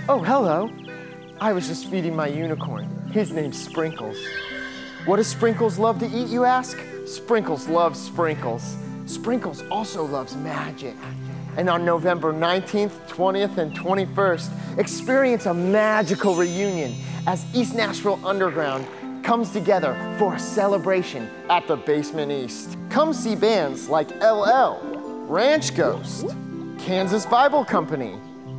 Oh, hello. I was just feeding my unicorn. His name's Sprinkles. What does Sprinkles love to eat, you ask? Sprinkles loves sprinkles. Sprinkles also loves magic. And on November 19th, 20th, and 21st, experience a magical reunion as East Nashville Underground comes together for a celebration at the Basement East. Come see bands like LL, Ranch Ghost, Kansas Bible Company,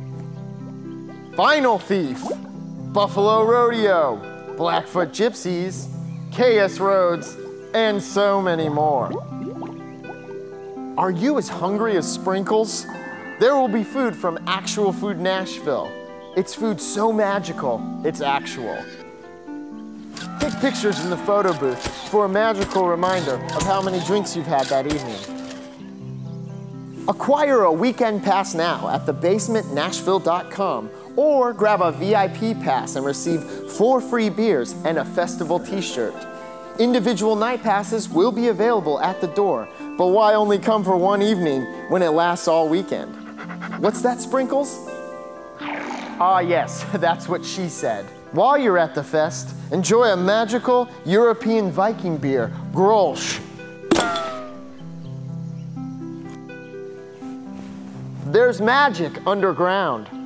Vinyl Thief, Buffalo Rodeo, Blackfoot Gypsies, KS Rhodes, and so many more. Are you as hungry as Sprinkles? There will be food from Actual Food Nashville. It's food so magical, it's actual. Take pictures in the photo booth for a magical reminder of how many drinks you've had that evening. Acquire a weekend pass now at thebasementnashville.com or grab a VIP pass and receive 4 free beers and a festival t-shirt. Individual night passes will be available at the door, but why only come for one evening when it lasts all weekend? What's that, Sprinkles? Ah, yes, that's what she said. While you're at the fest, enjoy a magical European Viking beer, Grolsch. There's magic underground.